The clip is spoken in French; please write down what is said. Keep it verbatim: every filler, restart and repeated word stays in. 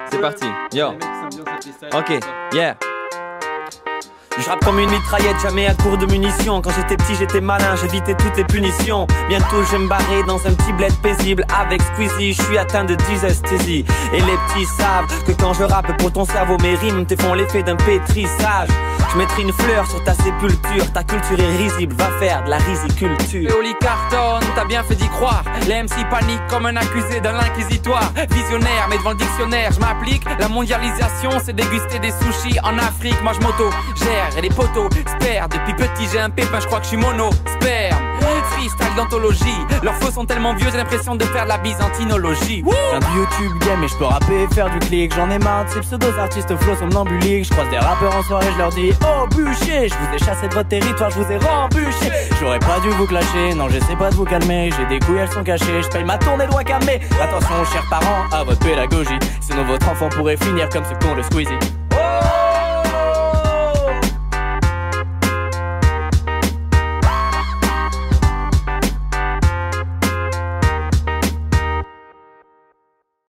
C'est parti, yo. Ok, yeah. Je rappe comme une mitraillette, jamais à court de munitions. Quand j'étais petit j'étais malin, j'évitais toutes les punitions. Bientôt je vais me barrer dans un petit bled paisible. Avec Squeezie, je suis atteint de dysesthésie. Et les petits savent que quand je rappe pour ton cerveau, mes rimes te font l'effet d'un pétrissage. Je mettrai une fleur sur ta sépulture. Ta culture est risible, va faire de la risiculture. Léoli cartonne, t'as bien fait d'y croire. Les M C paniquent comme un accusé dans l'inquisitoire. Visionnaire, mais devant le dictionnaire, je m'applique. La mondialisation, c'est déguster des sushis en Afrique. Moi je m'auto-gère et les poteaux se perdent. Depuis petit j'ai un pépin, je crois que je suis mono sperme. Freestyle d'anthologie, leurs flots sont tellement vieux, j'ai l'impression de faire de la byzantinologie. Viens du YouTube game et je peux rapper et faire du clic. J'en ai marre de ces pseudos artistes flow somnambuliques. Je croise des rappeurs en soirée, je leur dis oh bûcher, je vous ai chassé de votre territoire, je vous ai rembûché. J'aurais pas dû vous clasher, non j'essaie pas de vous calmer. J'ai des couilles, elles sont cachées, je paye ma tournée doigt calmer. Attention chers parents, à votre pédagogie, sinon votre enfant pourrait finir comme ce con de Squeezie.